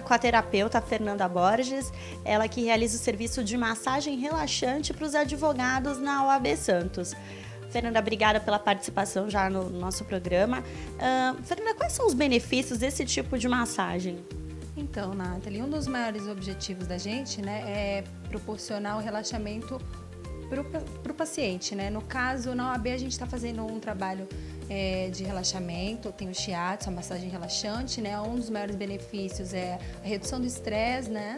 com a terapeuta Fernanda Borges, ela que realiza o serviço de massagem relaxante para os advogados na OAB Santos. Fernanda, obrigada pela participação já no nosso programa. Fernanda, quais são os benefícios desse tipo de massagem? Então, Nathalie, um dos maiores objetivos da gente, né, é proporcionar o relaxamento para o paciente, né? No caso, na OAB, a gente está fazendo um trabalho de relaxamento, tem o shiatsu, a massagem relaxante, né? Um dos maiores benefícios é a redução do estresse, né?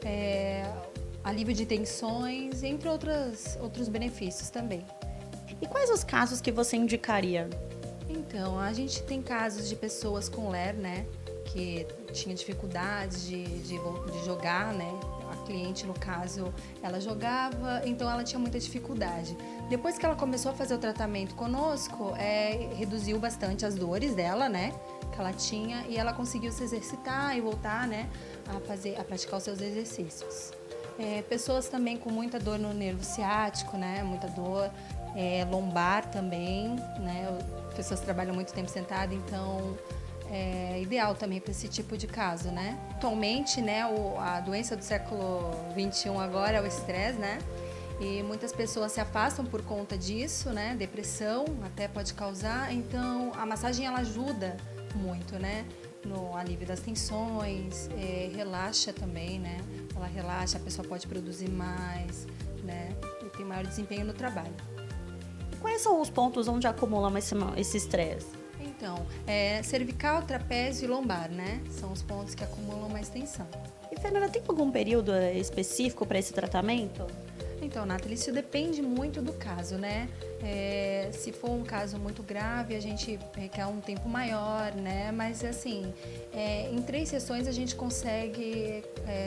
Alívio de tensões, entre outros benefícios também. E quais os casos que você indicaria? Então, a gente tem casos de pessoas com LER, né? Que tinha dificuldades de jogar, né? A cliente, no caso, ela jogava, então ela tinha muita dificuldade. Depois que ela começou a fazer o tratamento conosco, reduziu bastante as dores dela, né? Que ela tinha, e ela conseguiu se exercitar e voltar, né? A praticar os seus exercícios. Pessoas também com muita dor no nervo ciático, né? Muita dor, lombar também, né? Pessoas que trabalham muito tempo sentada, então é ideal também para esse tipo de caso, né? Atualmente, né, a doença do século XXI agora é o estresse, né? E muitas pessoas se afastam por conta disso, né? Depressão até pode causar, então a massagem ela ajuda muito, né? No alívio das tensões, relaxa também, né? Ela relaxa, a pessoa pode produzir mais, né? E tem maior desempenho no trabalho. Quais são os pontos onde acumulam esse estresse? Então, cervical, trapézio e lombar, né? São os pontos que acumulam mais tensão. E, Fernanda, tem algum período específico para esse tratamento? Então, Nathalie, isso depende muito do caso, né? Se for um caso muito grave, a gente requer um tempo maior, né? Mas, assim, em 3 sessões a gente consegue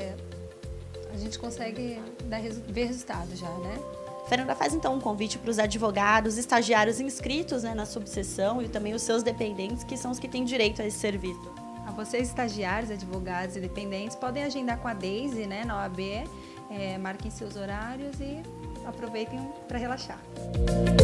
ver resultado já, né? Fernanda, faz então um convite para os advogados, estagiários inscritos, né, na subseção e também os seus dependentes, que são os que têm direito a esse serviço. A vocês, estagiários, advogados e dependentes, podem agendar com a Deise, né, na OAB, marquem seus horários e aproveitem para relaxar.